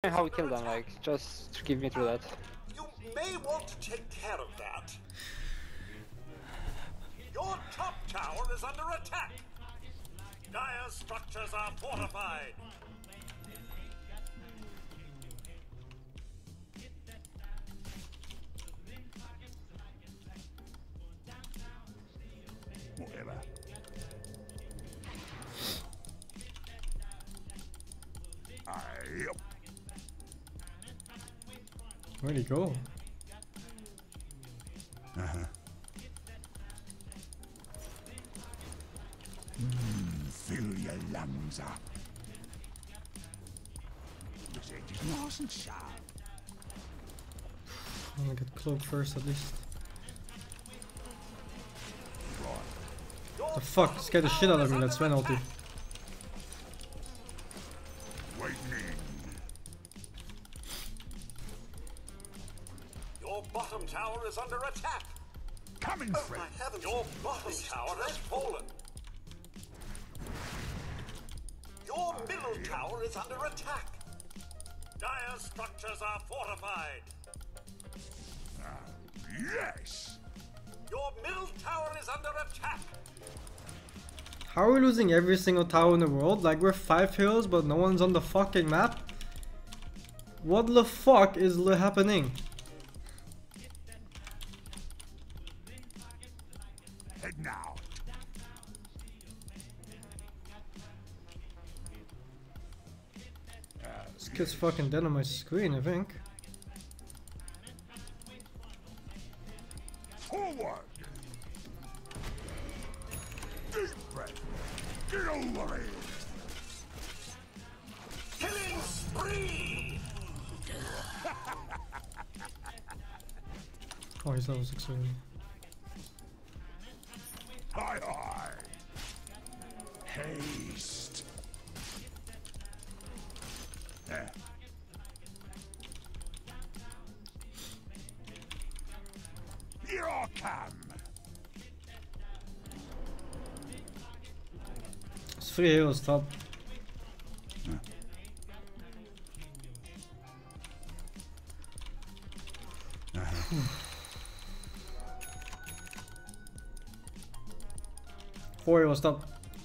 me how we kill them, like, just give me through that. You may want to take care of that. Your top tower is under attack. Dire structures are fortified. Whatever. Where'd he go? Fill your lungs up. You said you wasn't sharp. I'm gonna get cloak first at least. The fuck? Scared the shit out of me, that Sven ulti. Your bottom tower is under attack. Coming, Oh friend. my heavens! Your bottom tower has fallen. Your middle tower is under attack. Dire structures are fortified. Yes. Your middle tower is under attack. How are we losing every single tower in the world? Like we're 5 heroes but no one's on the fucking map? What the fuck is happening? Head now. This kid's fucking dead on my screen, I think. Forward. Deep breath. Get over it. Killing spree. Oh, he's level 6 already. Hi, hi. Haste. There. Here I come. It's 3 heroes top. Four heroes top.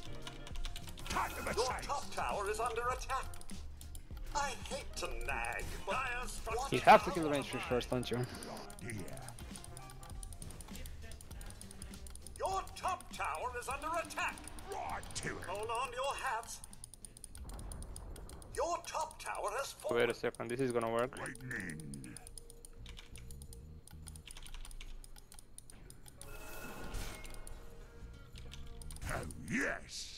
Your top tower is under attack. I hate to nag, but dire structures. You have to kill the range push first, don't you? Yeah. Your top tower is under attack. Right to it. Hold on to your hats. Your top tower has fallen. Wait a second, this is gonna work. Lightning. Oh, yes.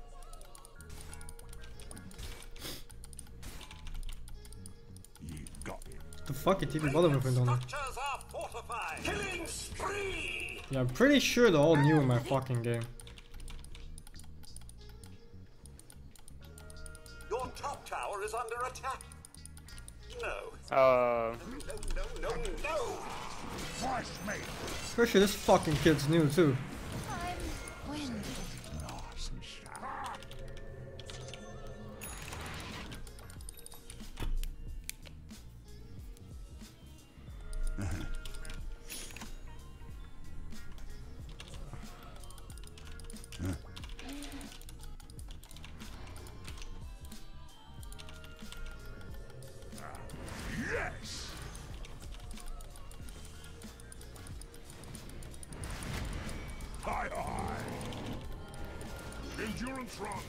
You got it. The fuck is even bother movement on it? Structures are fortified. Killing spree. Yeah, I'm pretty sure they're all new in my fucking game. Your top tower is under attack. No. Uh, No. Fresh meat. Pretty sure this fucking kid's new too. I'm winded. Nice and sharp. Yes. Hi, hi. Endurance run.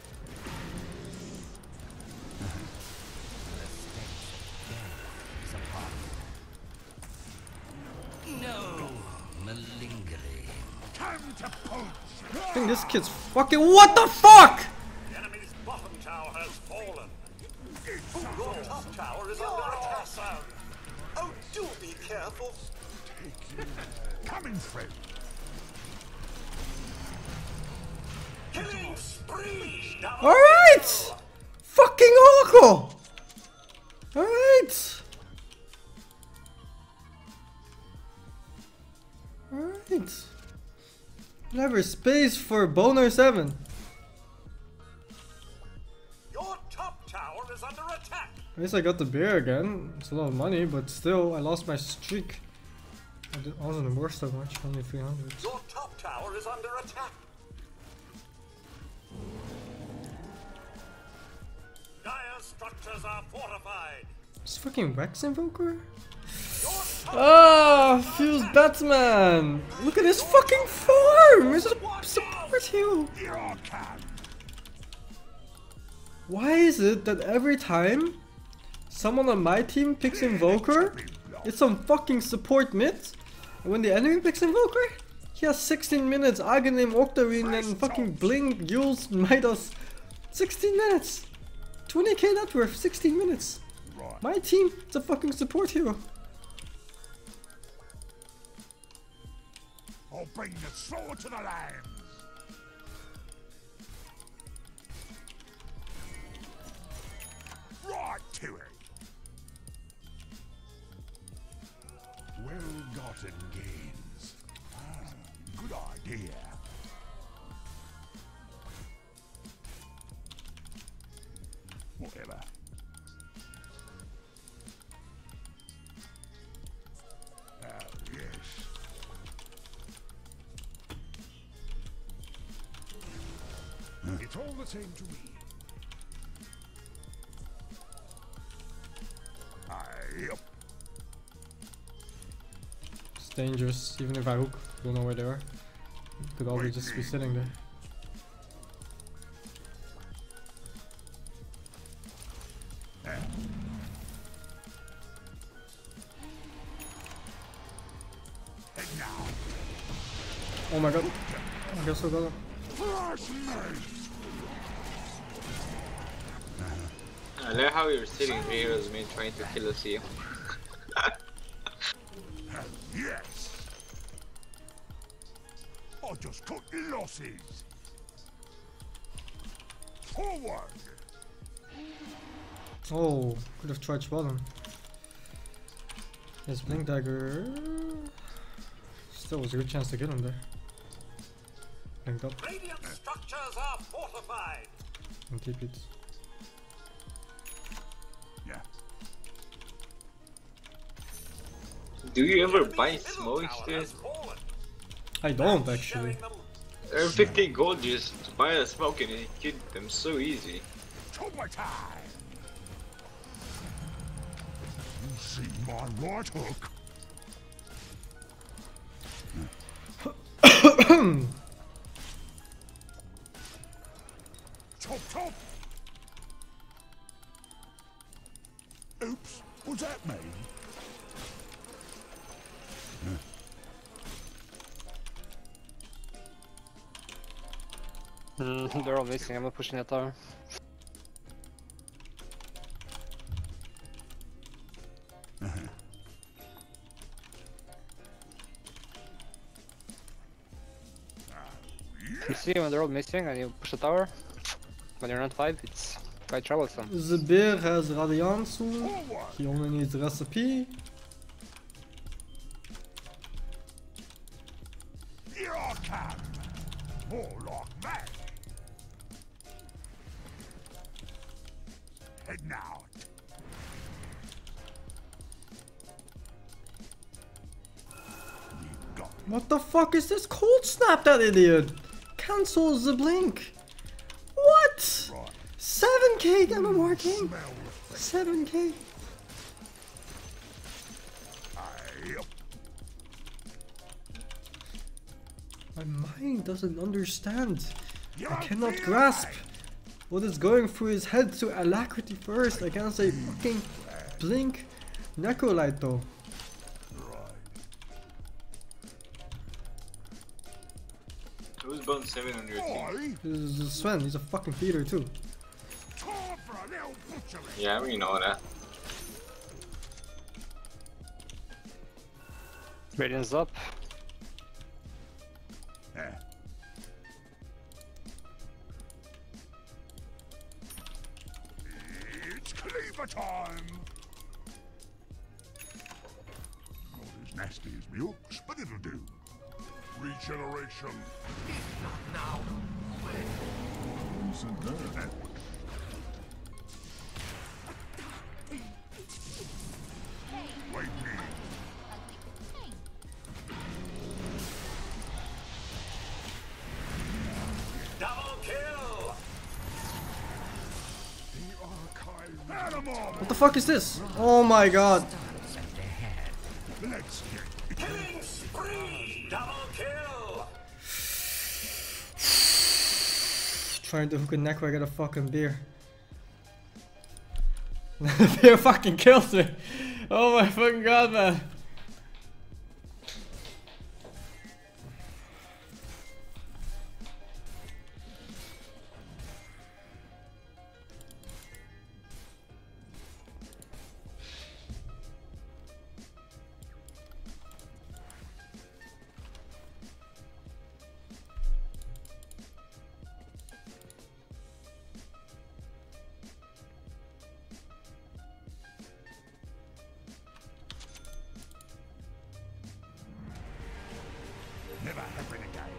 No malingering. Time to punch. I think this kid's fucking. What the fuck? The enemy's bottom tower has fallen. Your top tower is under attack. Oh, do be careful. Coming through. Killing spree. Alright! Fucking Oracle! Alright! Alright. Never space for Boner 7. Your top tower is under attack. At least I got the beer again. It's a lot of money, but still, I lost my streak. I wasn't worth so much, only 300. Your top tower is under attack. Dire structures are fortified. It's fucking Rex Invoker? Your top Ah, Fuse Batman! Look at this fucking farm! It's a support hero! Why is it that every time someone on my team picks Invoker, it's some fucking support mid? And when the enemy picks Invoker, he has 16 minutes, Aghanim, Octarine, and fucking Blink, Yules, Midas. 16 minutes! 20k net worth, 16 minutes! My team, it's a fucking support hero. I'll bring the sword to the lands. Right to it. Well-gotten gains. Good idea. Whatever. Yes. It's all the same to me. Yep. It's dangerous, even if I hook. Don't know where they are. Could always just be sitting there. Oh my god. I guess I got him. I like how you're sitting here as me trying to kill a seal. Yes. I just cut the losses. Forward. Oh, could have tried bottom. His Blink Dagger. Still was a good chance to get him there. Blinked up radiant structures are fortified. and keep it. Yeah. Do you ever Enemy's buy middle smokes, tower dude? has fallen. I don't actually. Showing them They're 50 gold just to buy a smoke and kill them so easy. Toba time. You see my right hook? Chop chop. Oops, was that me? They're all missing, I'm not pushing that tower. You see when they're all missing and you push the tower, when you're not 5, it's quite troublesome. The bear has Radianzu. He only needs recipe. Here I come. More like that. Heading out. We've got What the fuck is this? Cold snap that idiot! Cancels the blink! What? right. 7k demo marking? Smell 7k? Yep. My mind doesn't understand. You're I cannot feeling grasp right. what is going through his head to alacrity first. I can't say fucking blink Necrolite though. Who's bone 7 on your team? Boy, This is Sven, he's a fucking feeder too. time for a little butchery. Yeah, we know that. Radiant's up. Yeah. It's cleaver time. Not as nasty as my hooks, but it'll do. Regeneration. now. Isn't that? What the fuck is this? Oh my god. Let's get Killing spree! Double kill! Trying to hook a neck where I get a fucking beer. The beer fucking kills me. Oh my fucking god, man. never happen again.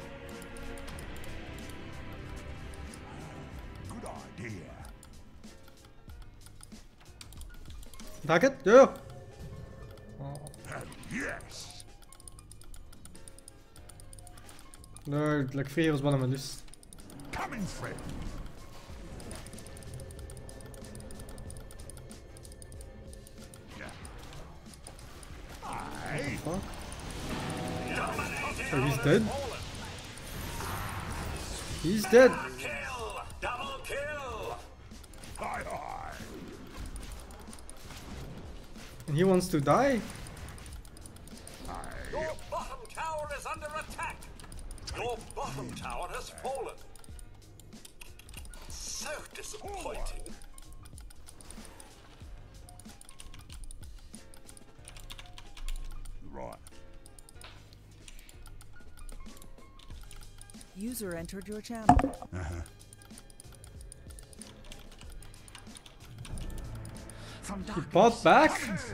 Good idea. Back it? Yeah. Yes. There are like 3 heroes bottom at least. Coming, friend. Yeah. Aye. Fuck. Oh, he's dead? He's dead. Kill! Double kill! Hi, hi. And he wants to die? Your bottom tower is under attack! Your bottom tower has fallen! So disappointing! Right. User entered your channel. He bought back?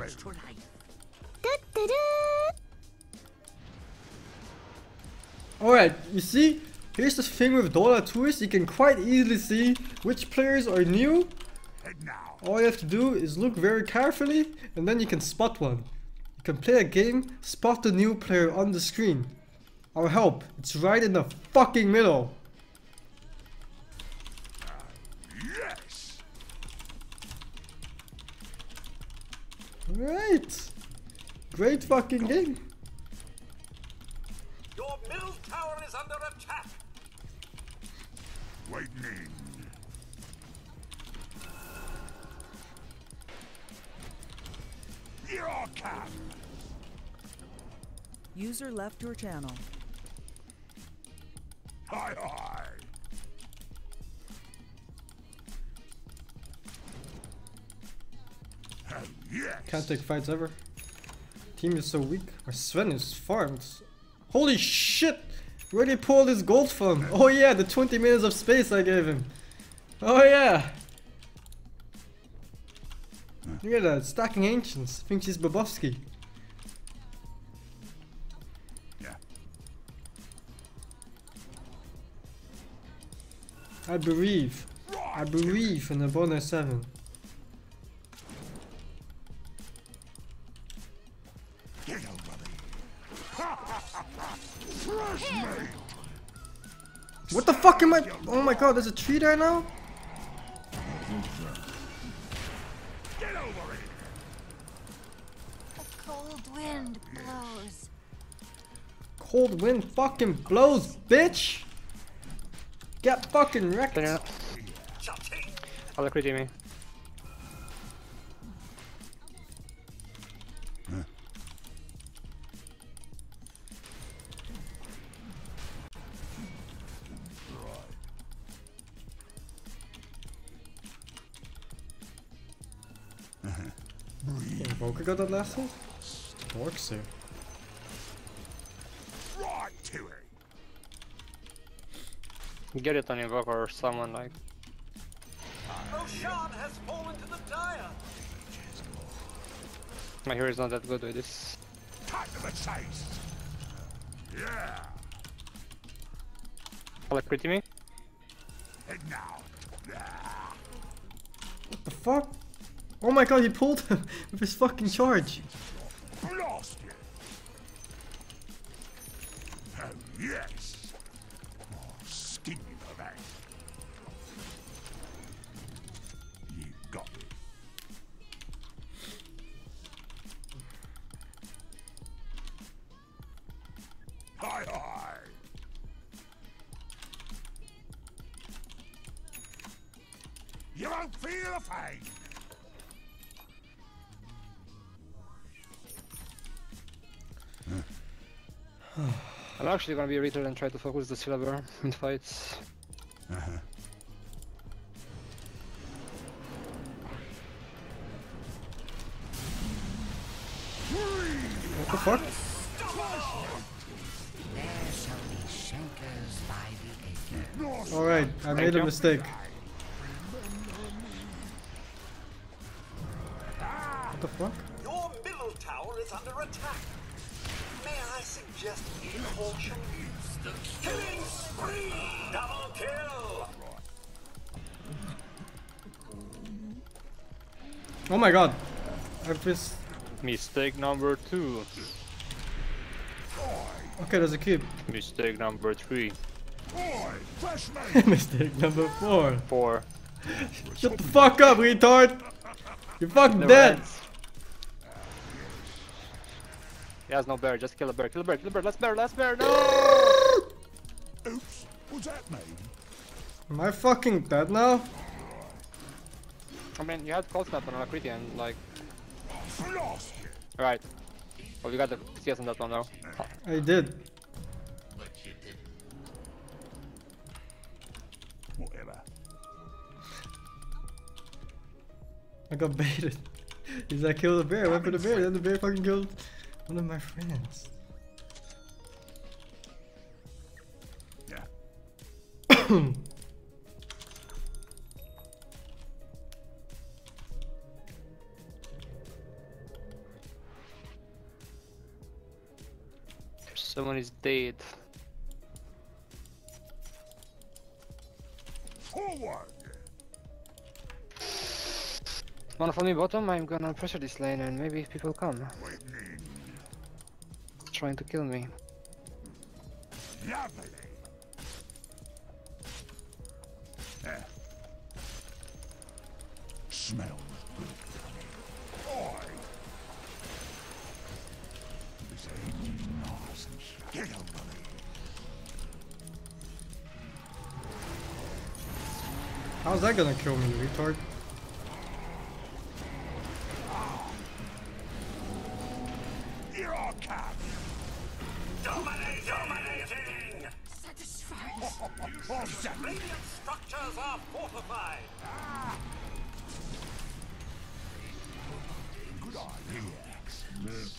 Alright, you see, here's the thing with Dota 2 is you can quite easily see which players are new. Head now. All you have to do is look very carefully and then you can spot one. You can play a game, spot the new player on the screen. Our help, it's right in the fucking middle. Yes. Right. Great fucking game. Your middle tower is under attack! Lightning. Here I come. User left your channel. Hi, hi. Yes. Can't take fights ever. Team is so weak. Our Sven is farmed. Holy shit! Where did he pull this gold from? Oh yeah, the 20 minutes of space I gave him. Oh yeah! Look at that, stacking ancients. Thinks he's Bobovsky. Yeah. I believe. I believe in the bonus 7. Get over me. Fresh meat. What the fuck am I? Oh my god, there's a tree there now? Get over it. A cold wind blows. Cold wind fucking blows, bitch! Get fucking wrecked. Turn it up. I'll agree to me. Invoker got that last hit? Works here. Right to it. Get it on Invoker or someone like. Roshan has fallen to the dire! My hero is not that good with this. Cut to the chase. Yeah. I'll agree to me. Head now. Yeah. What the fuck? Oh my god, he pulled him with his fucking charge. Blast you. Oh, yes. Oh, skin you for that. You got it. Feel the pain. I'm actually gonna be a retard and try to focus the silver in fights. What the fuck? There shall be shankers by the acre. Alright, I made a you. mistake. What the fuck? Your middle tower is under attack. May I suggest caution? Killing spree! Double kill! Oh my god. I've just... Mistake number 2. Okay, there's a cube. Mistake number 3. Boy, fresh mate. Mistake number 4. 4. Shut the fuck up, retard! You're fucking Never dead! ends. He has no bear, just kill a bear, kill a bear, kill a bear, last bear, no! Oops, what's that mean? Am I fucking dead now? I mean, you had cold snap on Alacrity and like... Lost. Alright. Well, you got the CS on that one now. I did. Whatever. I got baited. He's like, kill the bear, I went for the bear, then the bear fucking killed one of my friends. Yeah. Someone is dead. Forward. Wanna follow me bottom? I'm gonna pressure this lane and maybe people come. Trying to kill me. Lovely. There. Smells good. Oi. This ain't nice and get over there. How's that gonna kill me, retard? Here I come. Dominating! What's that? Radiant structures are fortified. Good idea.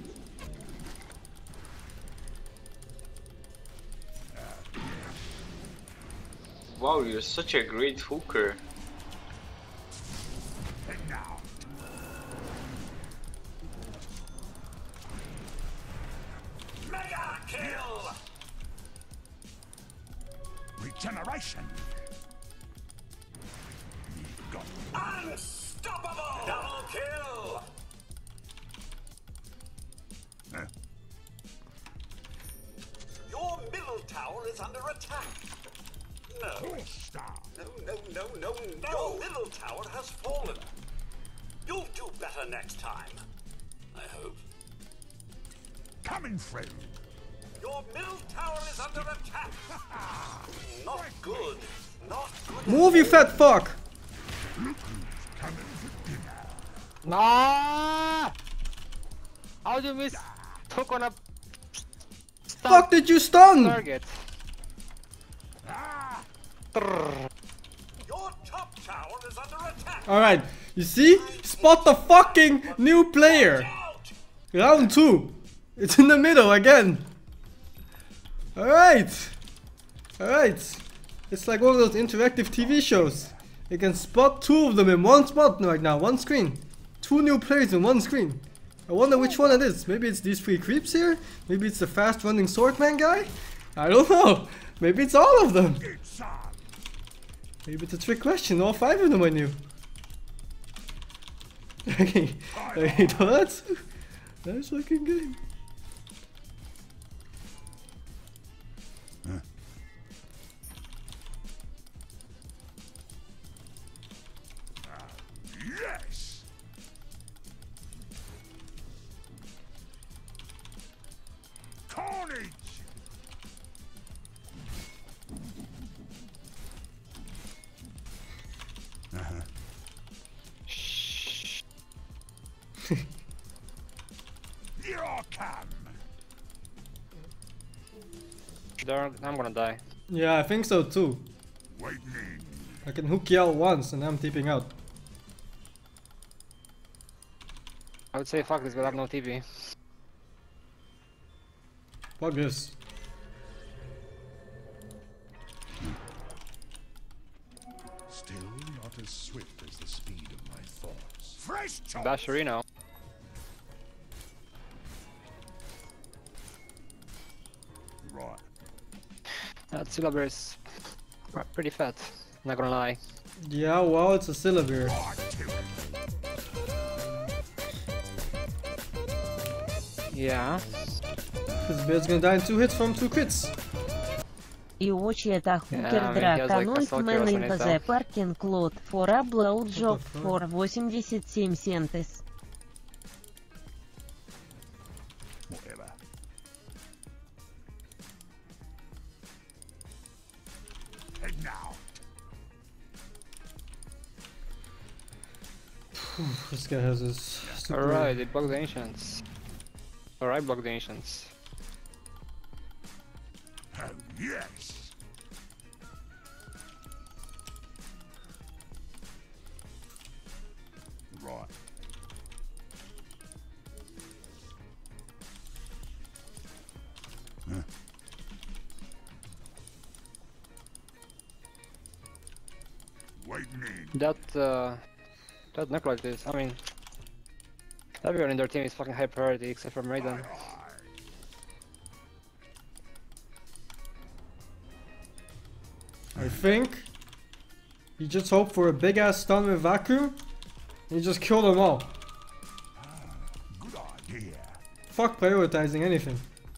Wow, you're such a great hooker. And now. Mega kill! Regeneration. Got Unstoppable! Double kill! eh? Your middle tower is under attack. No, Star. no. Your middle tower has fallen. You'll do better next time. I hope. Coming through. Your middle tower is under attack. Not good. Not good. Move, you fat fuck! Look who's coming for dinner. Nah! How do you miss hook on a Fuck did you stun? target? Your top tower is under attack. Alright, you see? Spot the fucking new player! Out! Round 2! It's in the middle again! Alright! Alright! It's like one of those interactive TV shows. You can spot 2 of them in one spot right now, one screen. 2 new players in one screen. I wonder which one it is. Maybe it's these 3 creeps here? Maybe it's the fast running swordman guy? I don't know. Maybe it's all of them. It's on. Maybe it's a trick question. All 5 of them I knew. Okay, that's fucking good. Yes. Carnage. Here I come. I'm gonna die. Yeah, I think so too. Lightning. I can hook you out once and I'm TPing out. I would say fuck this, but I have no TP. Fuck this. Still not as swift as the speed of my thoughts. Fresh chop. Bash Reno. Right. That syllable is pretty fat, not gonna lie. Yeah, wow, it's a Syllabir. Right to it. Yeah. This beard's gonna die in 2 hits from 2 crits. И очи-то Yeah, хукер I mean, he has, драка, like, 0 assault мен kills on НПЗ, himself. паркинг лот, for a blowjob, fuck? for 87 центов. Whatever. Head now. This guy has his super... Alright, they blocked the ancients. Or I blocked the ancients. Oh, yes. Right. Huh. Lightning. That Necroid is, I mean, everyone in their team is fucking high priority except for Maiden. I think he just hoped for a big ass stun with vacuum and he just killed them all. Good idea. Fuck prioritizing anything.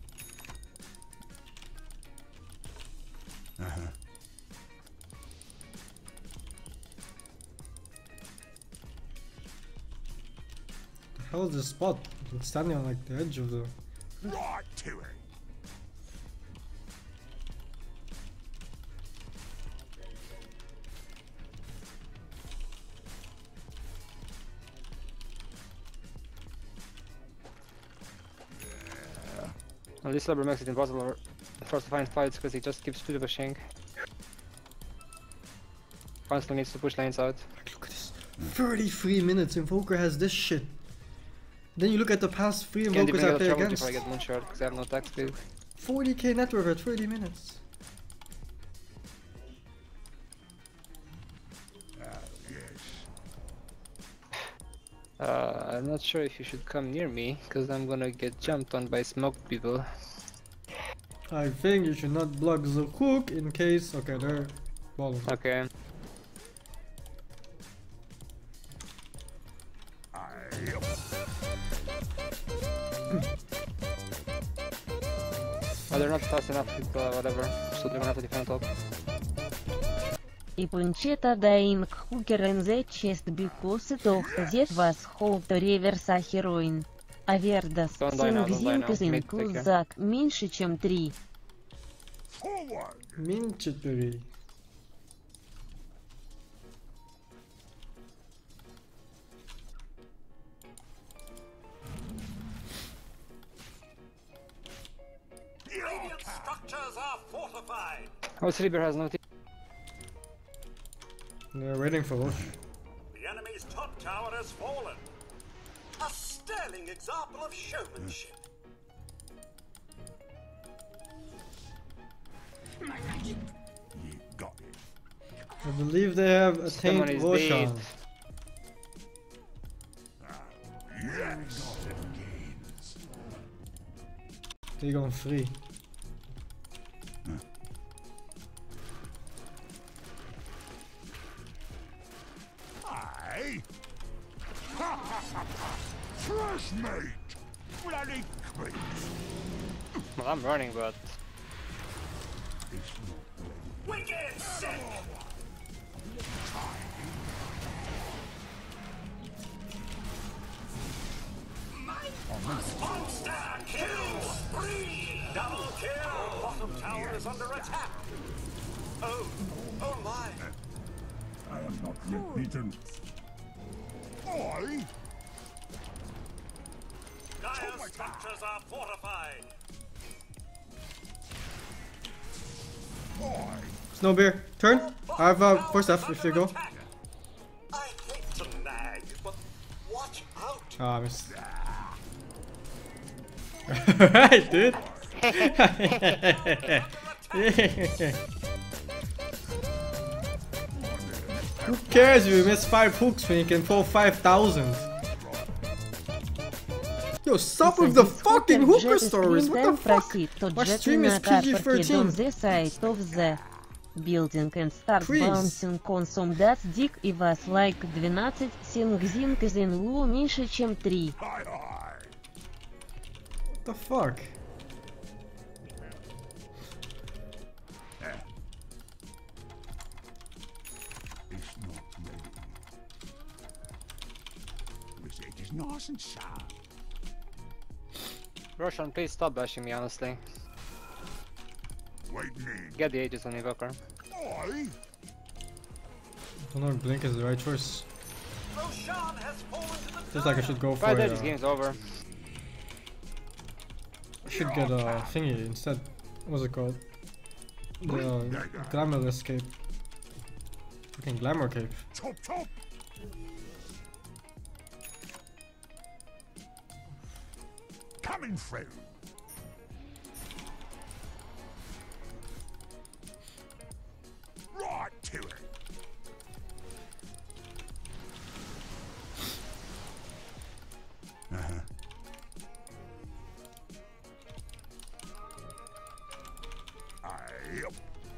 The hell is this spot? I'm standing on like the edge of the... Right to it. Well, this Cyber makes it impossible for us to find fights because he just keeps pushing. Constantly needs to push lanes out. Look at this. 33 minutes Invoker has this shit. Then you look at the past 3 Can't Invokers even I get play a trouble against. if I get Moonshot because I have no attack speed. 40k net worth at 30 minutes. I'm not sure if you should come near me because I'm gonna get jumped on by smoked people. I think you should not block the hook in case... Okay, they're balling. Okay. Oh, they're not fast enough with whatever, so they're gonna have to defend top. И пунчета даинг хукер НЗ чест бикусы тохтазет вас холта реверса хероин. Авердас Don't die now, don't die now. сингзинг Mid, take care. кузак меньше чем 3. Forward. Min 4. Radiant structures are fortified. Oh, Sleeper has no team. They're waiting for Rosh. The enemy's top tower has fallen. A sterling example of showmanship. You got it. I believe they have Someone attained is Roshan. dead. Yes. They're going free. Aye. Fresh mate. Bloody creeps. Well, I'm running, but It's not ready. Wicked sick! Monster kill spree! Double kill! Bottom tower is under attack. Oh, oh my! I am not yet beaten. I Dire's structures are fortified. Snow bear, turn. I have first F if you go. I hate to nag, but watch out. Ah, I missed. Right, dude. Who cares if you miss 5 hooks when you can pull 5,000? Yo, stop with the fucking hooker stories, what the fuck? My stream is PG-13. The site of the building and start Please. bouncing on some that's dick и вас like 12 SingSing is in low меньше чем 3. What the fuck? It's not ready. This edge is nice and sharp. Roshan, please stop bashing me, honestly. Waiting in. Get the ages on Evoker. Oi! I don't know if Blink is the right choice. Roshan has fallen to the Feels like I should go for Right there, this game's over. I should get a thingy instead. What's it called? The Glamourless cape. Fucking Glamour cape. Top, top! Coming through. Right to it. Yep.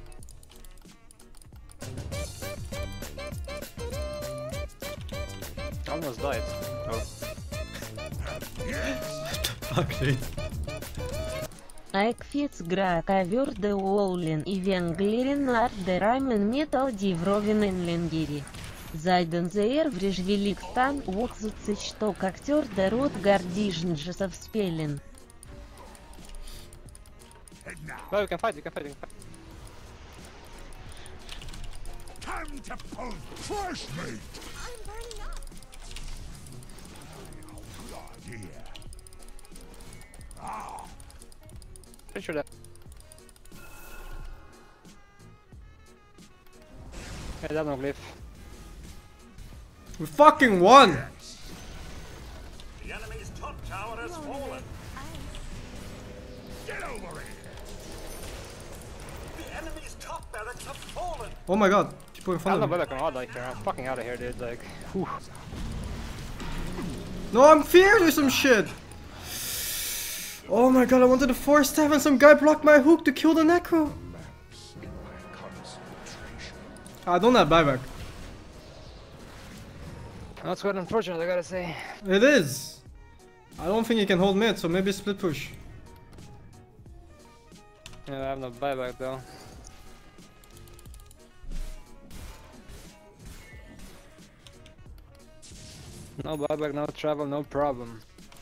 Almost died. Oh. Fuck, dude. Айкфиц гра ковер де Уоллин и Венглерин ар де рамен метал дивровин энленгери. Зайден зеер врежвелик стан вокзуцы что актер де рот гордижнжесов спелен. Well, you can fight, you can fight, you can fight. Time to pull fresh meat. I'm burning up. Good idea. Pretty sure that. Yeah, that's no glyph. We fucking won! The enemy's top tower has fallen. Get over here. The enemy's top barracks have fallen. Oh my god, people in I front don't of know me. whether I can like here. I'm fucking out of here, dude. Like, whew. No, I'm feared or some shit! Oh my god, I wanted to force stab and some guy blocked my hook to kill the Necro! I don't have buyback. That's quite unfortunate, I gotta say. It is! I don't think he can hold mid, so maybe split push. Yeah, I have no buyback though. No buyback, no travel, no problem.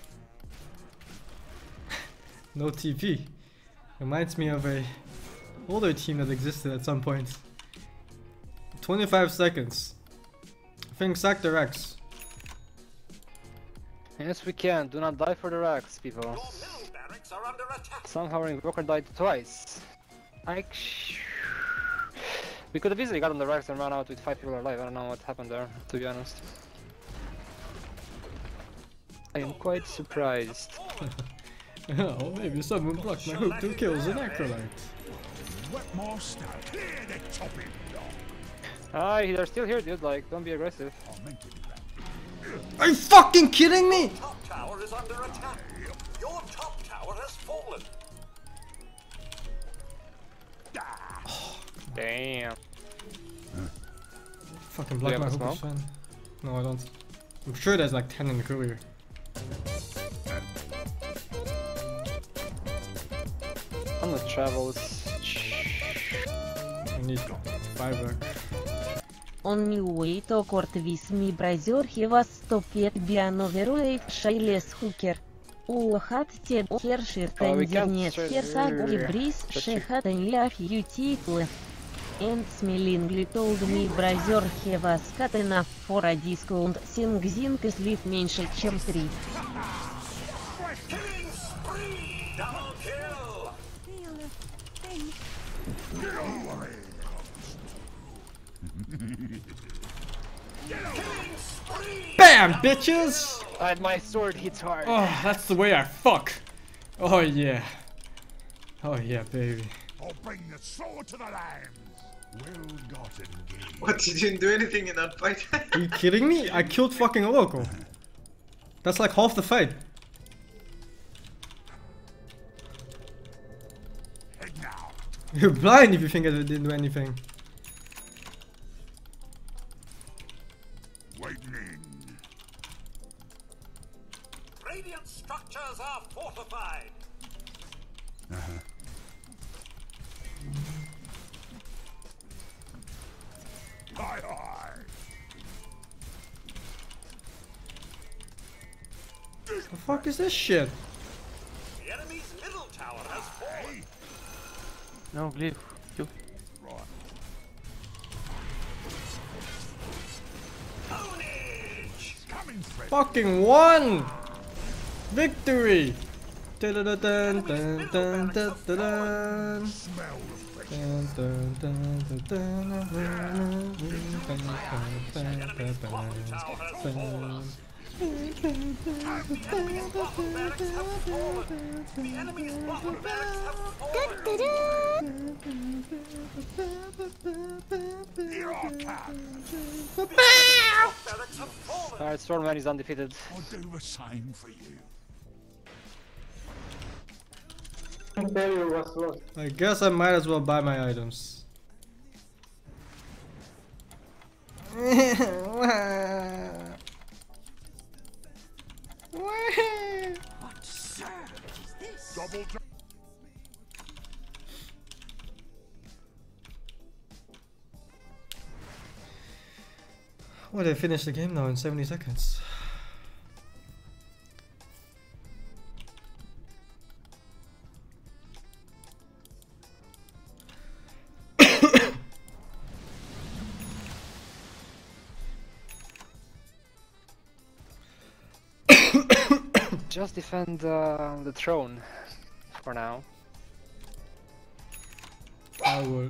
No TP. Reminds me of a older team that existed at some point. 25 seconds. I think sack the Rex. Yes, we can. Do not die for the racks, people. Your middle barracks are under attack. Somehow our Invoker died twice. We could have easily gotten the racks and run out with 5 people alive. I don't know what happened there, to be honest. I am quite surprised. Oh, maybe someone blocked my hook to kill the Necrolite. Wetmaster, clear the chopping block. Ah, they're still here, dude. Like, don't be aggressive. I meant to do that. Are you fucking kidding me? Top tower is under attack. Your top tower has fallen. Damn. Fucking block Do you my have a hook, smoke? fan. No, I don't. I'm sure there's like 10 in the crew here. On the travels. I need buyback. Он не уэйто кортвис ми бразер хевас 105 биановеруев шейлес хукер. Улахат те хершир тендернет херсагуи бриз шехатен ляф ютиклы. And smilingly told me бразер хевас катена for a discount SingSing is live меньше чем 3. spree! Double kill! Feel a thing. Killing spree! BAM, bitches! And my sword hits hard. Oh, that's the way I fuck. Oh yeah. Oh yeah, baby. I'll bring the sword to the lands. Well gotten, game. What? You didn't do anything in that fight? Are you kidding me? I killed fucking Oracle. That's like half the fight. Head now. You're blind if you think I didn't do anything. Lightning. Radiant structures are fortified. Hi, hi. The fuck is this shit? The enemy's middle tower has fallen. No, leave. You. Ownage! Coming, Fred. Fucking won! Victory! Dun-dun-dun-dun-dun-dun-dun. Smell the fresh. Enemy's bottom tower has fallen. The enemy's bottom barracks have fallen. The enemy's bottom barracks have fallen. Here I come. Barracks have fallen. Alright, Stormman is undefeated. I'll do the same for you. I guess I might as well buy my items. What serve is this? Double jump. Well, they finished the game now in 70 seconds. Just defend the throne for now. I would.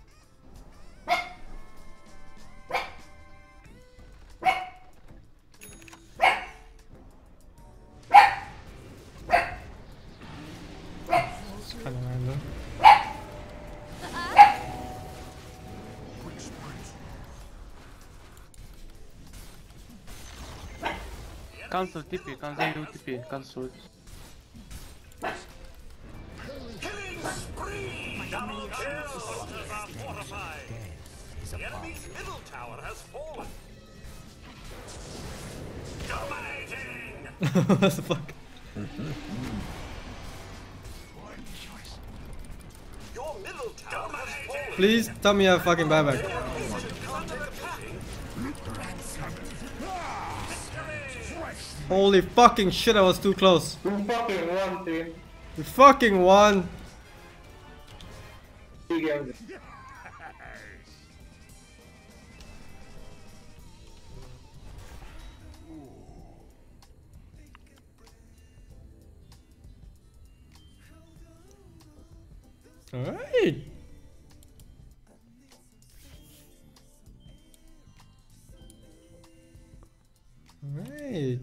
It's kind of random. Quick sprint. Cancel TP, cancel TP, cancel it. Killing spree! Double kill! Structures are fortified. The enemy's middle tower has fallen. Dominating! What the fuck? Your middle tower has fallen. Please tell me I have fucking buyback. Holy fucking shit, I was too close. You fucking won, team. We fucking won. Alright. Alright.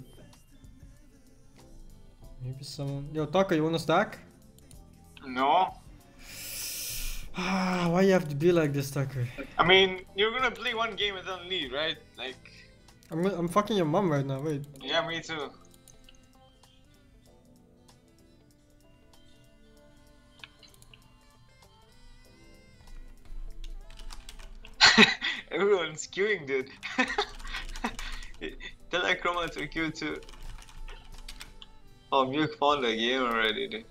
Maybe someone. Yo, Tucker, you wanna stack? No. Ah, why you have to be like this, Tucker? I mean, you're gonna play one game without lead, right? Like, I'm fucking your mom right now, wait. yeah, me too. Everyone's queuing, dude. Tell that Chroma to queue too. Oh, Muke found the game already, dude.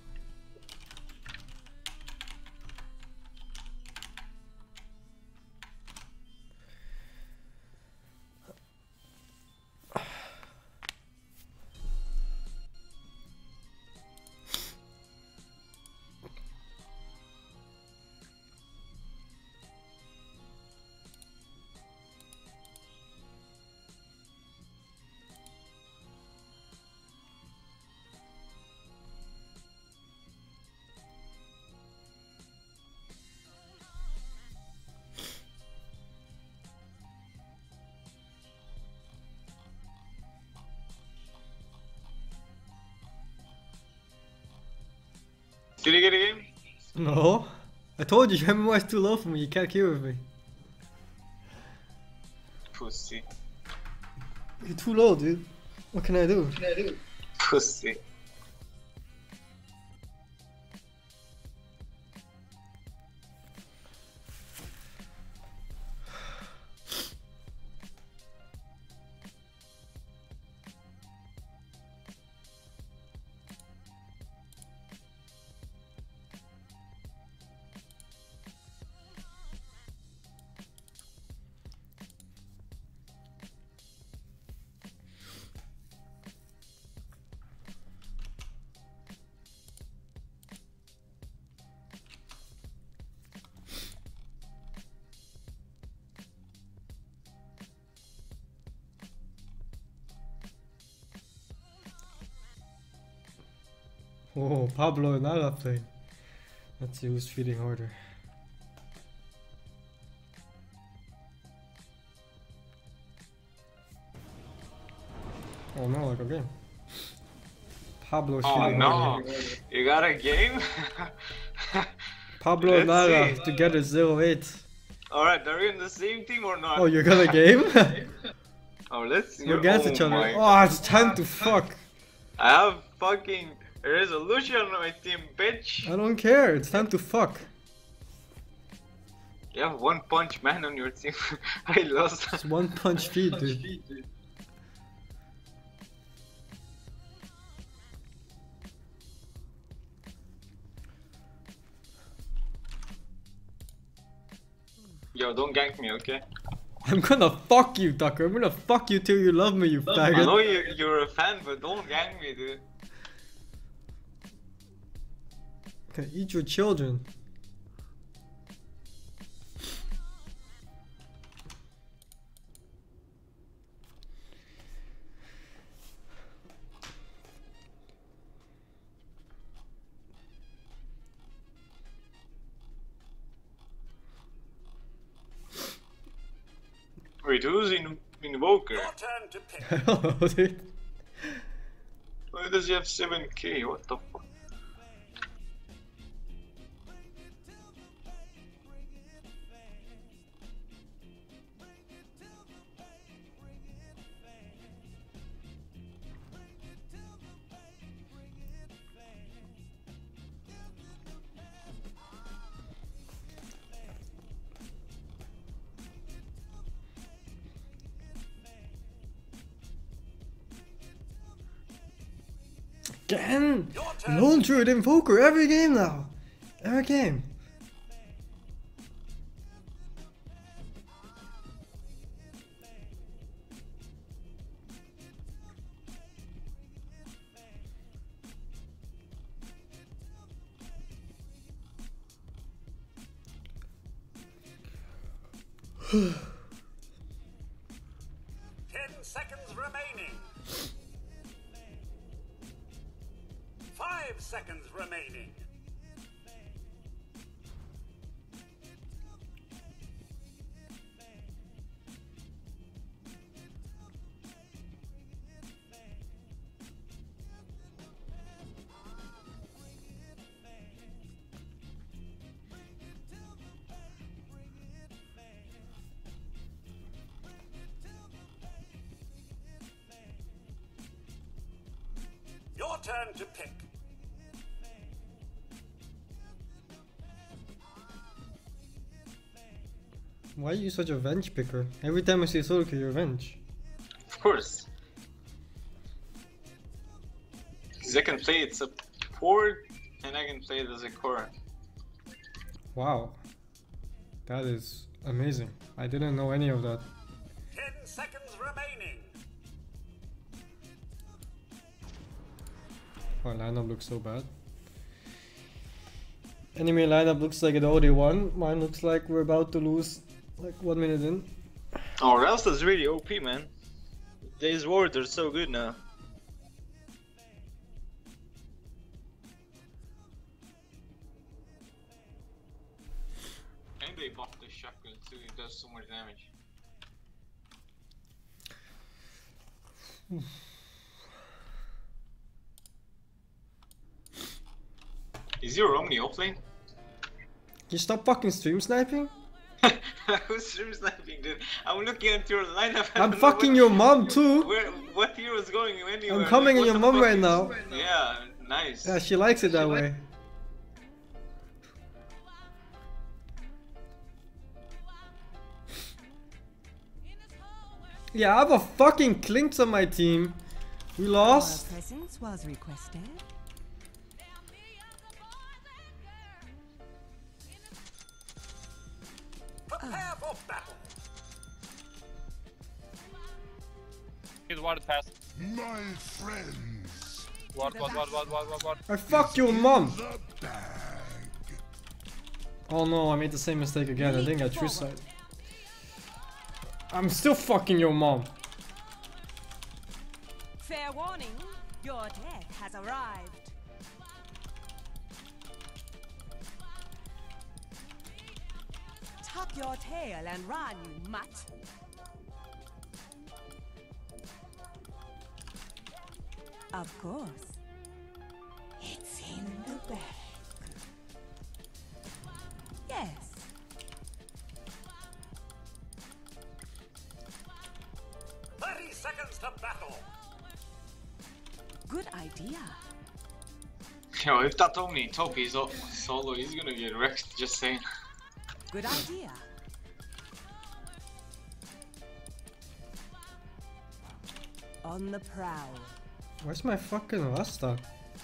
Did you get a game? No. I told you, your MMR is too low for me, you can't queue with me. Pussy. You're too low, dude. What can I do? Pussy. Oh, Pablo and Ala playing. Let's see who's feeding harder. Oh no, like a game. Pablo's Oh feeding no, harder. you got a game? Pablo and Let's Ala see. together 0-8. Alright, are we in the same team or not? Oh, you got a game? Oh, let's see. We're against Oh each other. my Oh, it's time to fuck. I have fucking resolution on my team, bitch. I don't care, it's time to fuck. You have one punch man on your team. I lost. It's one punch feed, dude. Yo, don't gank me, okay? I'm gonna fuck you, Tucker. I'm gonna fuck you till you love me, you I faggot. know you're a fan, but don't gank me, dude. Okay, eat your children. Wait, who's Invoker? Your turn to pick. I don't know, dude. Why does he have 7k? What the fuck? Again! Lone Druid Invoker every game now! Every game. Ten seconds remaining. 5 seconds remaining. Your turn to pick. Why are you such a venge picker? Every time I see a solo kill, you're venge. Of course. Because I can play it support and I can play it as a core. Wow. That is amazing. I didn't know any of that. 10 seconds remaining. Our lineup looks so bad. Enemy lineup looks like it already won. Mine looks like we're about to lose like 1 minute in. Oh, Ralsta's really OP, man. These wards are so good now. And they buffed the shotgun too, it does so much damage. Is your Romney offlane? Can you stop fucking stream sniping? Who's stream sniping, dude? I'm looking at your lineup. I'm fucking your mom too. What hero is going anywhere? I'm coming like, in your mom right now. Yeah, nice. Yeah, she likes it that way. Yeah, I have a fucking Clinks on my team. We lost. Presence was requested. Prepare for battle. He's ward fast. My friends. Ward. I fuck your mom. The bag. Oh no, I made the same mistake again. I didn't get true sight. I'm still fucking your mom. Fair warning, your death has arrived. Tuck your tail and run, you mutt. Of course. It's in the bag. Yes. 30 seconds to battle. Good idea. Yo, if that Omni top is solo, he's gonna get wrecked, just saying. Good idea. On the prowl. Where's my fucking Rasta?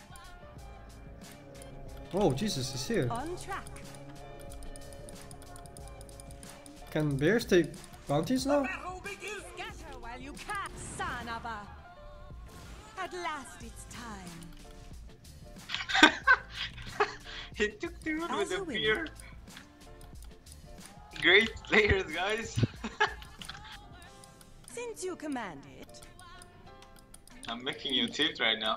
Oh Jesus, he's here. On track. Can bears take bounties now? Battle begins. Scatter while you can, son of a. At last it's time. He took the road As with a a winner. beer. Great players, guys. Since you command it, I'm making you tilt right now.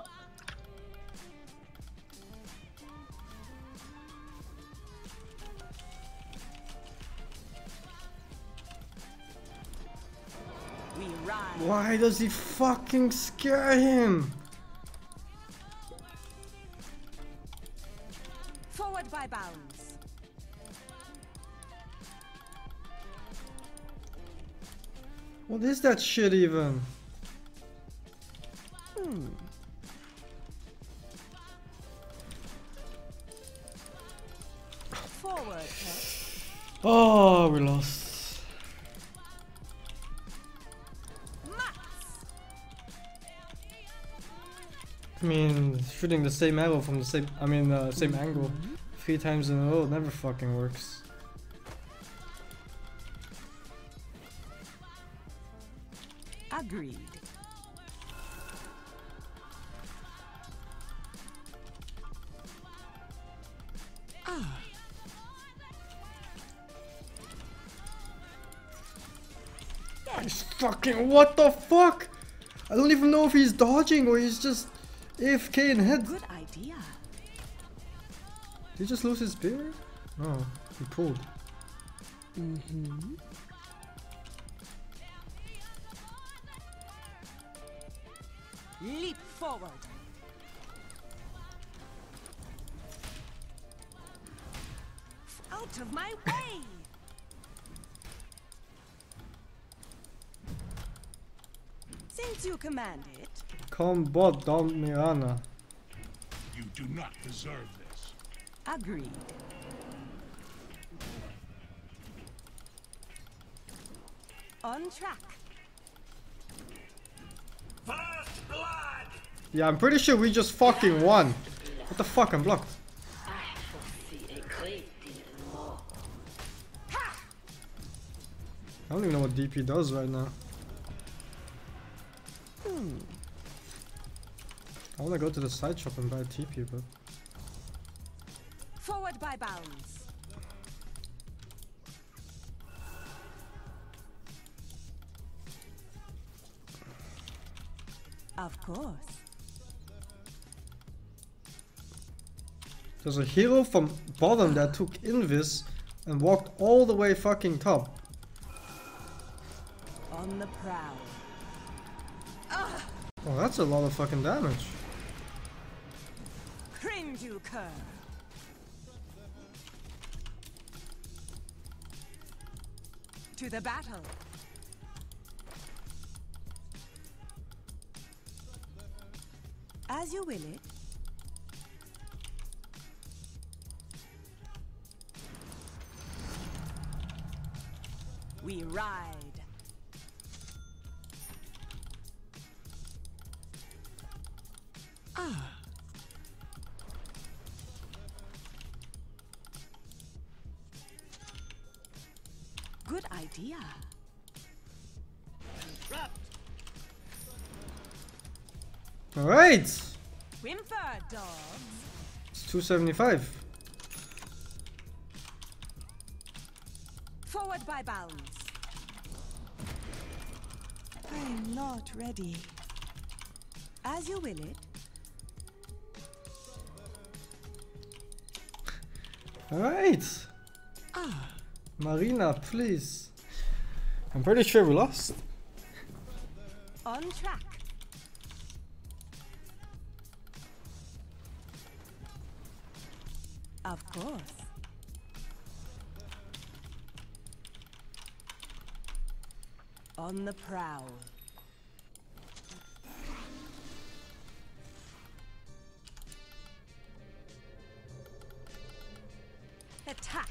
we ride. Why does he fucking scare him? Forward by bounds. What is that shit even? Forward, pet. Oh, we lost. Mats. I mean, shooting the same arrow from the same, same angle 3 times in a row never fucking works. Agreed. Ah. He's fucking, what the fuck? I don't even know if he's dodging or he's just AFK in head. Good idea. Did he just lose his spear? No, he pulled. Mm-hmm. Leap forward. Out of my way! Since you command it, Combat down Mirana. You do not deserve this. agreed. On track. First blood. Yeah, I'm pretty sure we just fucking won. What the fuck, I'm blocked. I don't even know what DP does right now. I wanna go to the side shop and buy a TP, but... Forward by bounds. Of course. There's a hero from bottom that took Invis and walked all the way fucking top. On the prowl. Oh, that's a lot of fucking damage. Cringe you cur. To the battle. As you will it. We ride. Ah. Good idea. Alright! Whimper, dogs. It's 275. Forward by bounds. I'm not ready. As you will it. Alright! Ah. Marina, please. I'm pretty sure we lost. On track. Of course. On the prowl. Attack.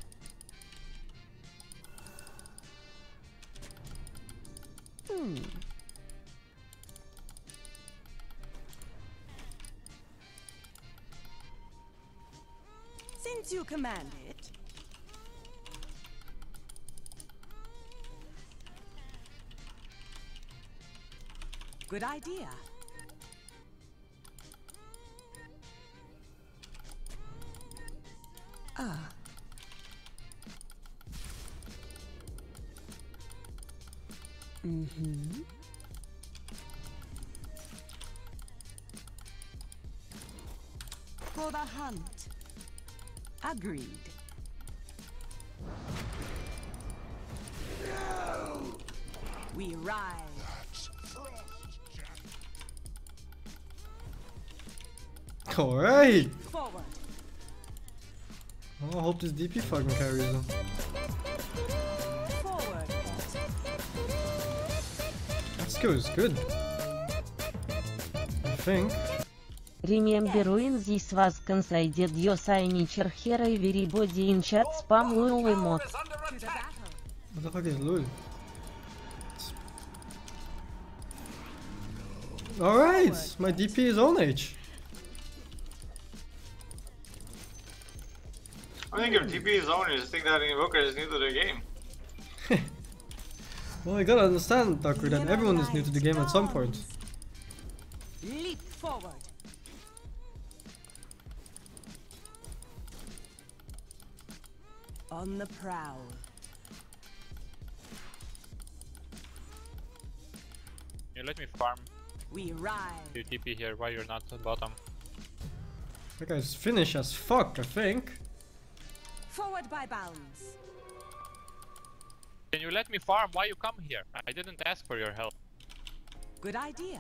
Since you command it. Good idea. Ah. Mm-hmm. For the hunt. Agreed. No! We ride. Alright! Forward. Oh, I hope this DP fucking carries him. Forward. That skill is good. I think. Remember when this was considered your signature here everybody in chat spam lol emote. What the fuck is lol? Alright! My DP is on H. I think if TP is on, you just think that Invoker is new to the game. Well, you gotta understand, Tucker, that everyone is new to the game at some point. Leap forward. On the prowl. You let me farm. We ride. You TP here, why you're not at bottom? That guy's Finnish as fuck, I think. Forward by bounds. Can you let me farm? Why you come here? I didn't ask for your help. Good idea.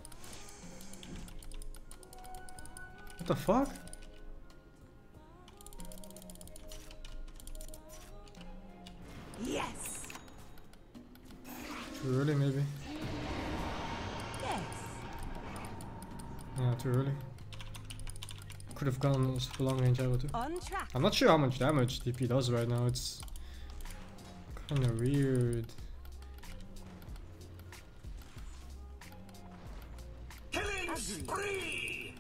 What the fuck? Yes. Too early, maybe. Yes. Yeah, too early. Could have gone for long range arrow too. On track. I'm not sure how much damage DP does right now. It's kind of weird. Killing spree!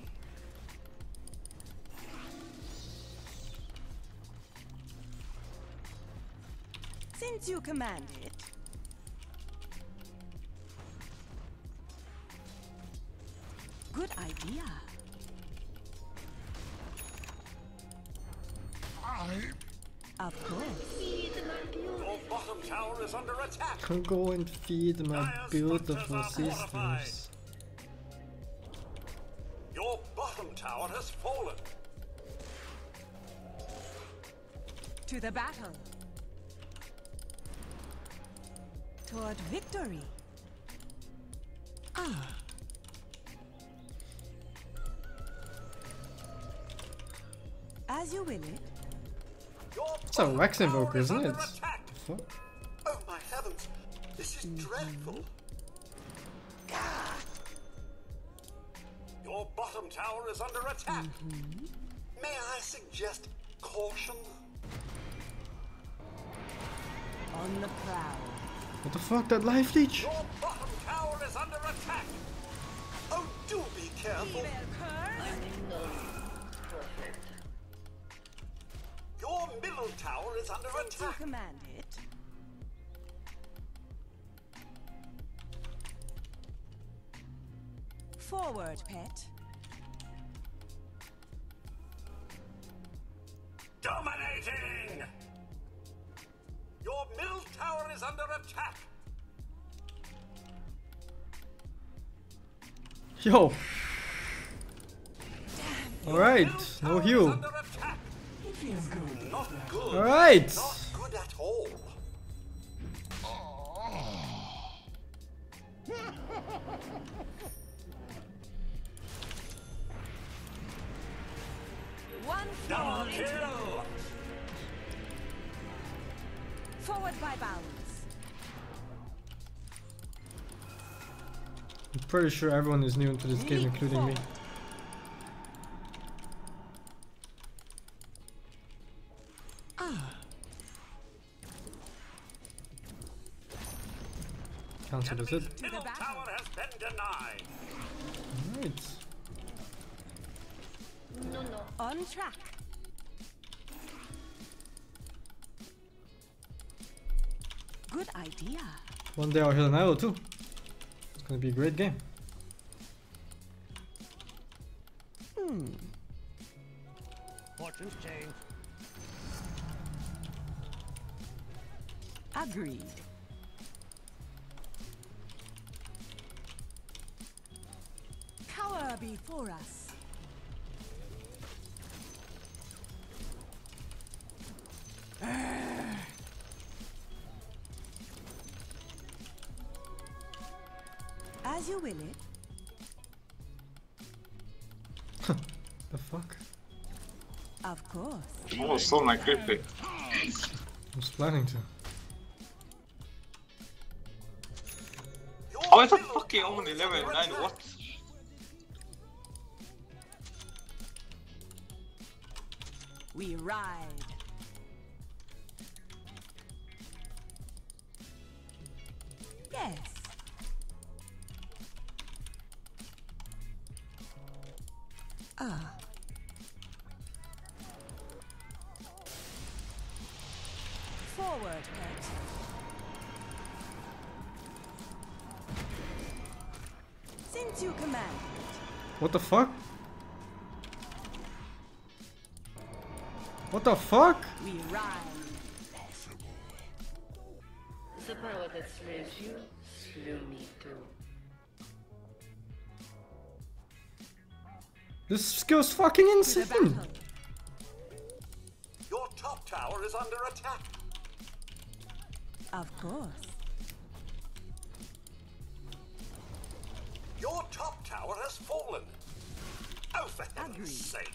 Since you command it. Good idea. Of course. Your bottom tower is under attack. I'll go and feed my beautiful sisters. Your bottom tower has fallen. To the battle. Toward victory. Ah. As you will it. It's a Wax Invoker, isn't it? Fuck. Oh, is dreadful. Your bottom tower is under attack. May I suggest caution? On the prowl. What the fuck, that life leech? Your bottom tower is under attack. Oh, do be careful. Your middle tower is under attack. Command it. Forward, pet. Dominating! Your middle tower is under attack. Yo. Alright, no heal. It feels good. Not good. Alright. Not good at all. One Double kill. Forward by bounds. I'm pretty sure everyone is new into this game, including me. Cancel is it? Middle tower has been denied. Alright. On track. Good idea. One day I'll hit an idol too. It's gonna be a great game. Fortunes change. Agreed. Cower before us. As you will it. The fuck? Of course. Oh, so my creepy. I was planning to. Oh, it's a fucking only level 9, what? We ride. Yes. Forward, pet. Since you command it. What the fuck? What the fuck? We ride. The power that slays you slew me too. This skill's fucking To the insane. battle. Your top tower is under attack. Of course. Your top tower has fallen. Oh, for heaven's Agreed. sake.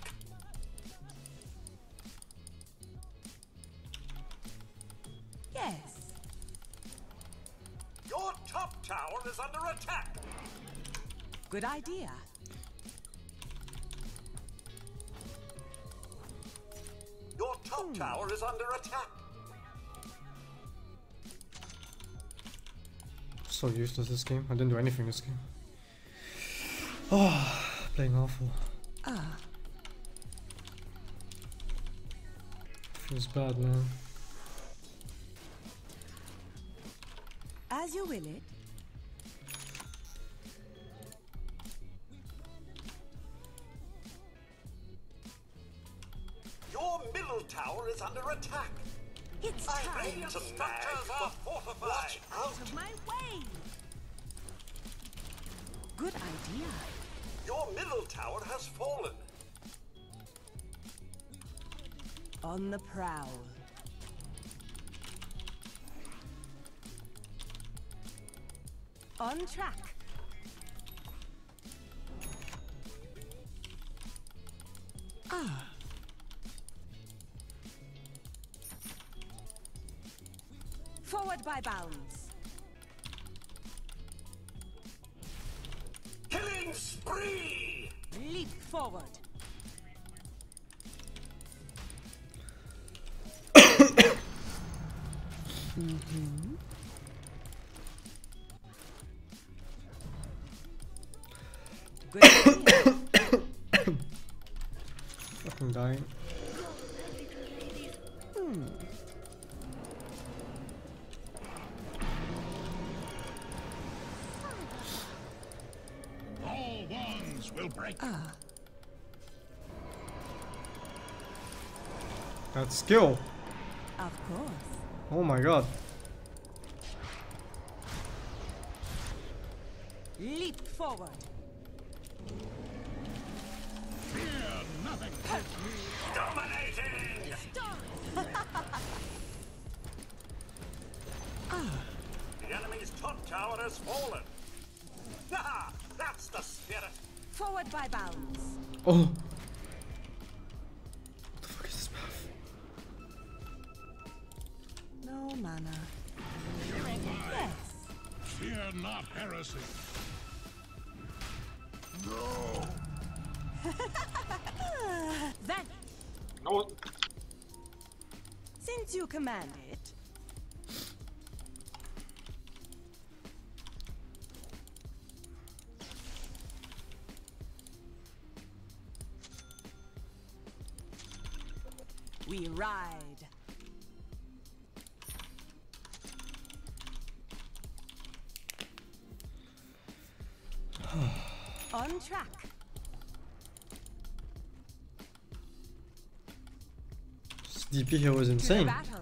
Yes. Your top tower is under attack. Good idea. Your top tower is under attack. So useless this game. I didn't do anything this game. Oh, playing awful. Feels bad, man. As you will it. Your middle tower is under attack. It's I time. aim to structures are fortified. Watch out. Out of my way. Good idea. Your middle tower has fallen. On the prowl. On track. Forward by bounds. spree! Leap forward. Good idea. Fucking dying. All wands will break. That skill. Of course. Oh my god. Leap forward. Fear nothing. Dominating! The enemy's top tower has fallen. Haha! That's the spirit! Forward by bounds. Oh. What the fuck is this path? No mana. Purify. Fear not heresy. No. Then, No. since you command it, we ride. On track. This DP here was To the insane. battle.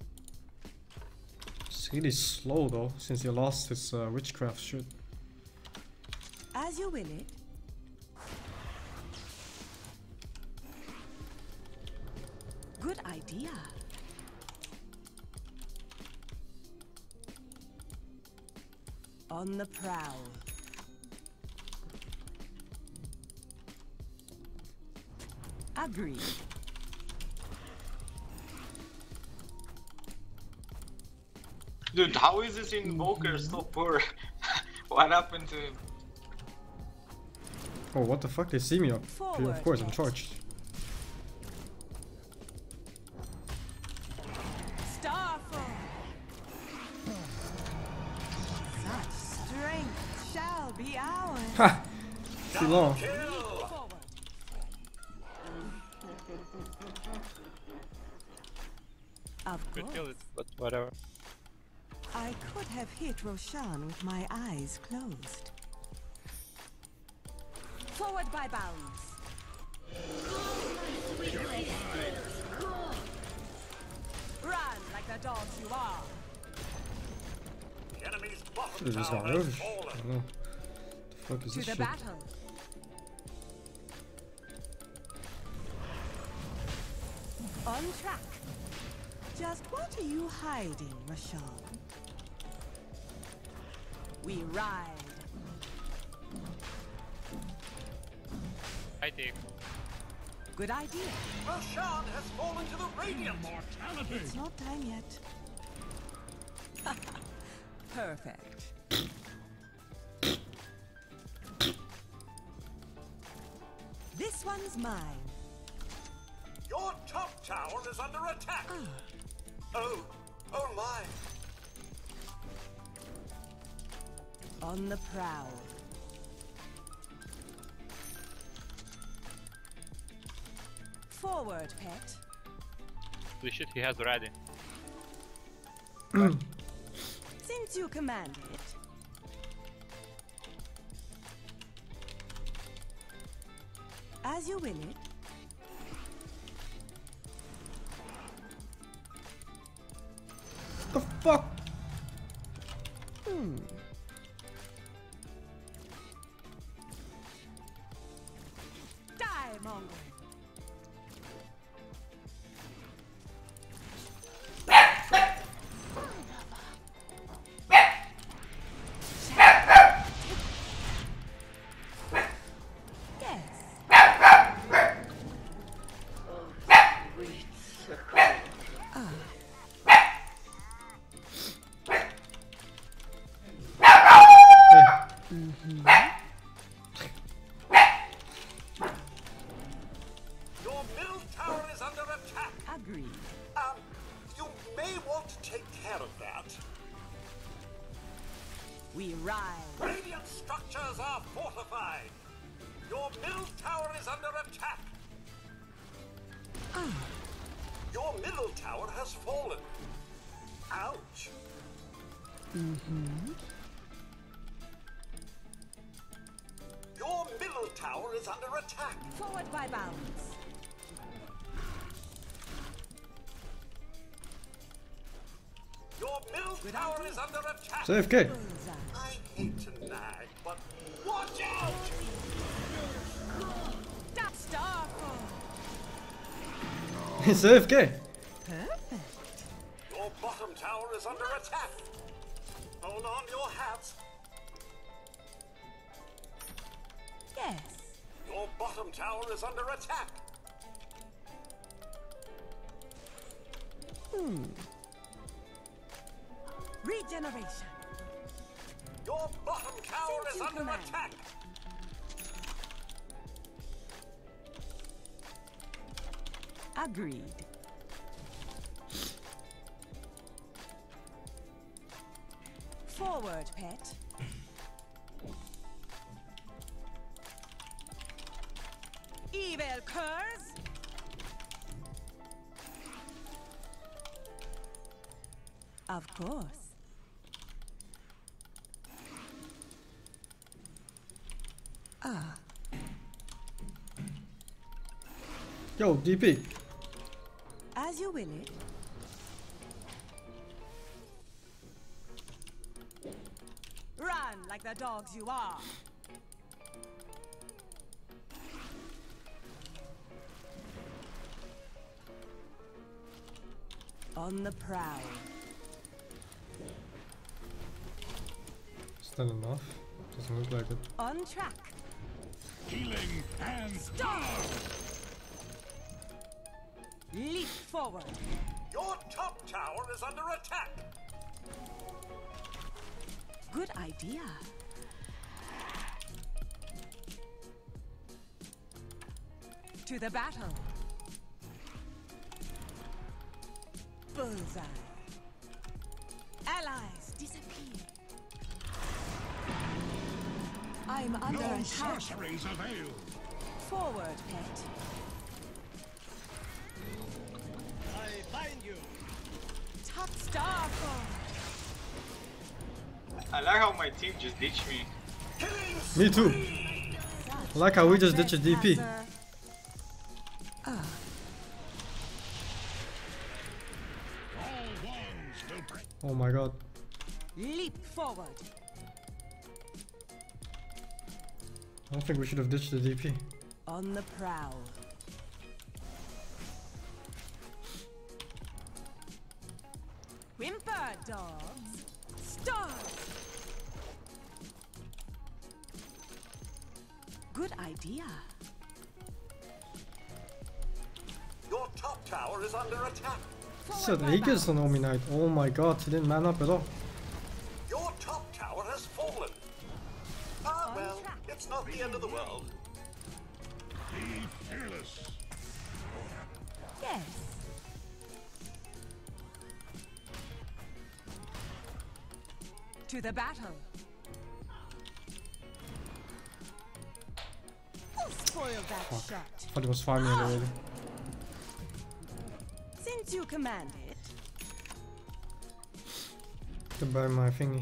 It's really slow though, since he lost his witchcraft shit. As you will it. Good idea. On the prowl. Agreed. Dude, how is this invoker so poor? What happened to him? Oh, what the fuck? They see me up here. Of course, I'm charged. Starfall. Such strength shall be ours. Ha! Too long. Forward. Of Could kill course. it, but whatever. I could have hit Roshan with my eyes closed. Forward by bounds. Run like the dogs you are. The enemy's bottom Should've just tower gone has over. I fallen. don't know. The fuck is To this the shit? battle. On track. Just what are you hiding, Roshan? We ride. I take. Good idea. Roshan has fallen to the Radiant! Mortality. It's not time yet. Perfect. This one's mine. Your top tower is under attack! Oh, oh my! On the prowl. Forward, pet. The shit he has ready. Since you command it. As you will it. The fuck? Die, Mongo. Agreed. You may want to take care of that. We ride. Radiant structures are fortified. Your middle tower is under attack. Your middle tower has fallen. Ouch. Your middle tower is under attack. Forward by bounds. Your middle tower is under attack. AFK. I hate to nag, but watch out! That's dark. He's AFK. Perfect. Your bottom tower is under attack. Hold on your hats. Yes. Your bottom tower is under attack. Regeneration. Your bottom tower is under command. attack. Agreed. Forward, pet. Evil curs. Of course. Yo, DP. As you will it. Run like the dogs you are. On the prowl. Is that enough? Doesn't look like it. On track. Healing and Stop! Leap forward. Your top tower is under attack. Good idea. To the battle. Bullseye. Allies disappear. I'm under no attack. sorceries avail. Forward, pet. I find you. Top star. I like how my team just ditched me. Me too. I like how we just ditched a DP. Oh my god. Leap forward. I don't think we should have ditched the DP. On the prowl. Whimper, dogs. Stars. Good idea. Your top tower is under attack. Said Aegis on Ominite. Oh my god, he didn't man up at all. Your top tower has fallen. Ah, well, it's not the end of the world. Be fearless. Yes. To the battle. Who spoiled that shot? I thought he was farming it already. Since you command it. Goodbye my thingy.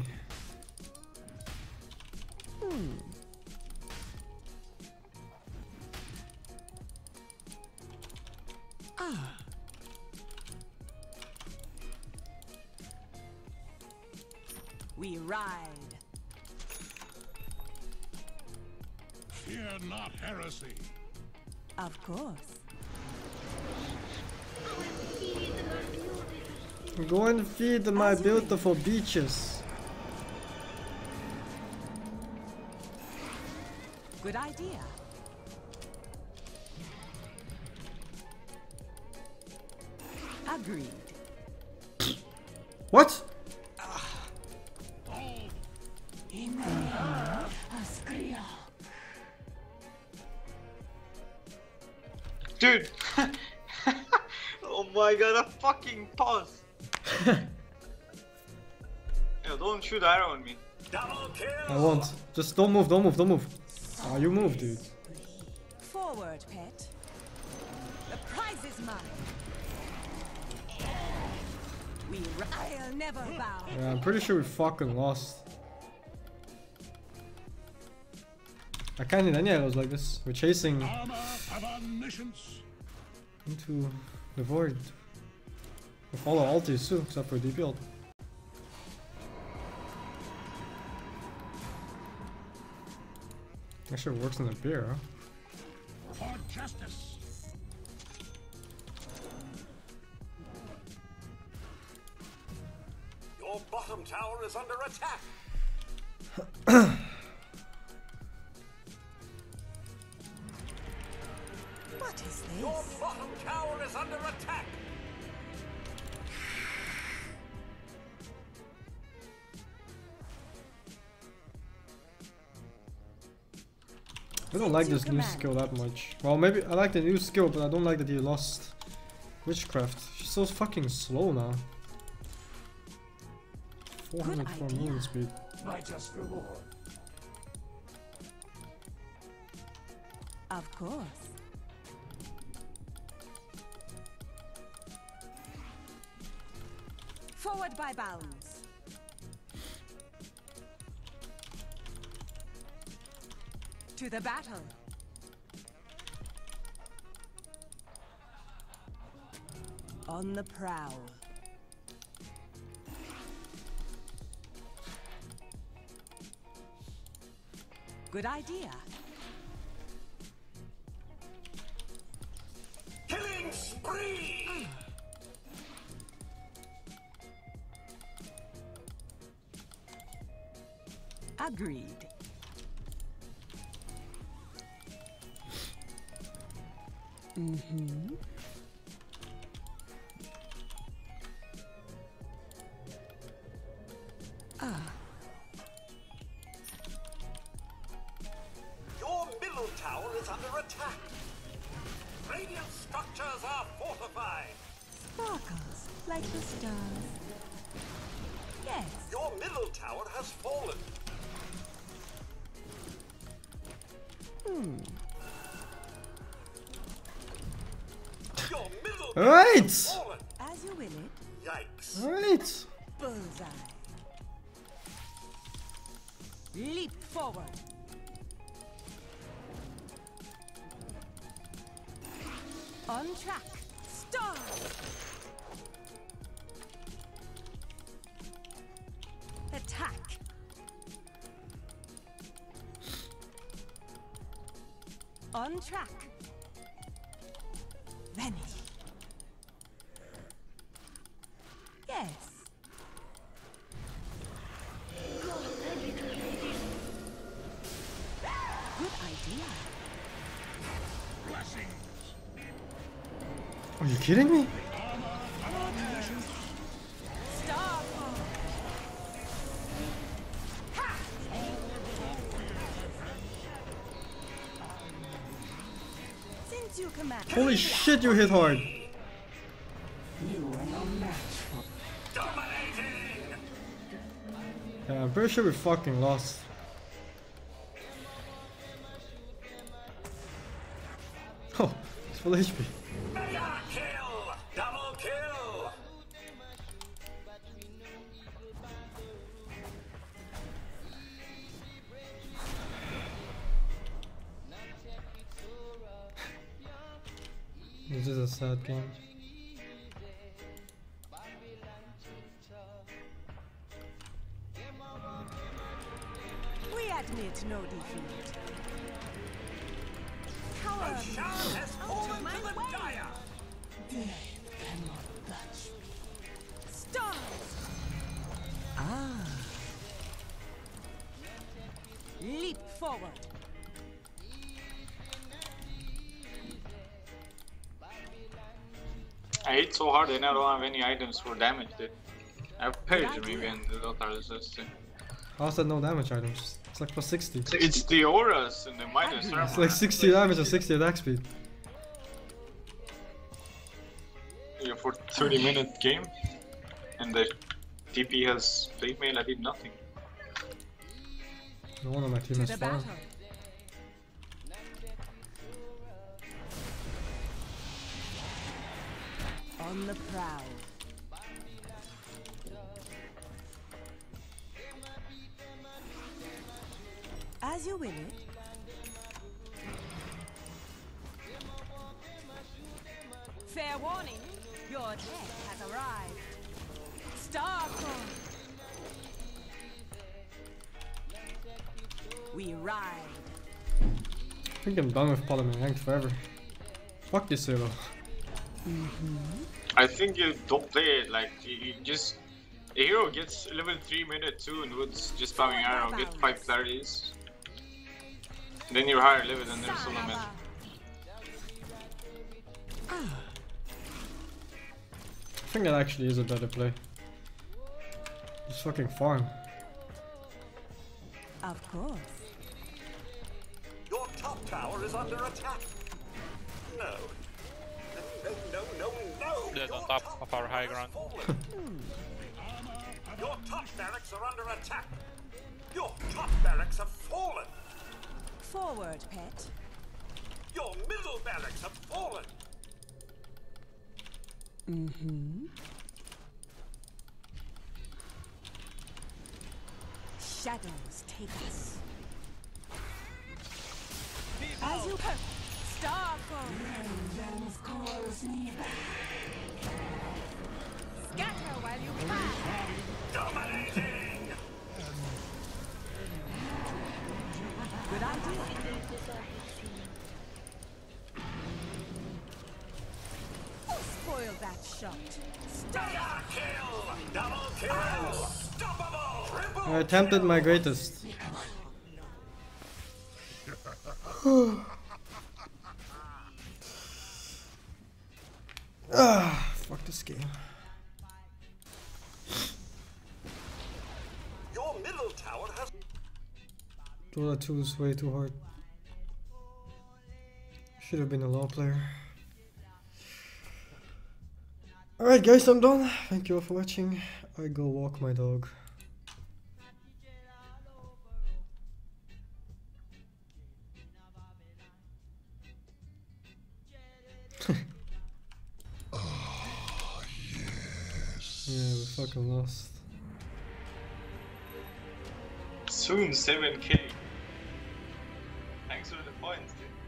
We ride. Fear not heresy. Of course. Go and feed my beautiful beaches. Good idea. Agreed. What? Dude! Oh my god, a fucking pause. Yo, don't shoot arrow on me. Double kill. I won't. Just don't move, don't move, don't move. Oh, you move, dude. Forward, pet. The prize is mine. I'll never bow. Yeah, I'm pretty sure we fucking lost. I can't hit any arrows like this. We're chasing into the void. With all our ultis too, except for DP ult. Actually works in the beer, huh? For justice. Your bottom tower is under attack. What is this? Your bottom tower is under attack. I don't like this new skill that much. Well, maybe I like the new skill, but I don't like that he lost Witchcraft. She's so fucking slow now. 404 movement speed. Righteous reward. Of course. Forward by bounds. To the battle. On the prowl. Good idea. Killing spree. Agreed. Mm-hmm. Ah. Your middle tower is under attack. Radiant structures are fortified. Sparkles like the stars. Yes. Your middle tower has fallen. Your middle tower Alright! has fallen. As you will it. Yikes. Alright! Bullseye. Leap forward. On track. Start. Attack. On track. Vanish. Yes. Good idea. Are you kidding me? Stop. Since you command. Holy shit, you hit hard! Yeah, I'm pretty sure we fucking lost. Oh, it's full HP. Mega kill. Double kill. This is a sad game. We admit no defeat. Tower The shard has fallen to the dire. Stars. Ah. Leap forward. I hit so hard and I don't have any items for damage, dude. I have Purge maybe and the Dota resist. How's that no damage items? It's like plus 60. It's the auras and the Midas armor. It's like 60 damage and 60 attack speed. Yeah, for 30-minute game, and the TP has plate mail. I did nothing. No one on my team has farm. On the prowl. As you will it. Fair warning, your tech has arrived. Starcore. We ride. I think I'm done with Parliament ranked forever. Fuck this solo. I think you don't play it like you just. A hero gets level 3 minute 2 and Woods just spamming arrow, get 5 clarities. Then you're higher level and there's solo mid. I think that actually is a better play. Just fucking farm. Of course. Your top tower is under attack. No. No. Dead on top of our high ground. Your top barracks are under attack. Your top barracks have fallen. Forward, pet. Your middle barracks have fallen. Shadows take us. As you hope. Starcore. Scatter while you can. Dominating. Good idea. Who spoiled that shot? Double kill. Double kill. Unstoppable. Triple I attempted my greatest. Fuck this game. Your middle tower has. Dota 2 is way too hard. Should have been a low player. Alright guys, I'm done. Thank you all for watching. I go walk my dog. Yeah, we fucking lost. Soon 7k. Thanks for the points, dude.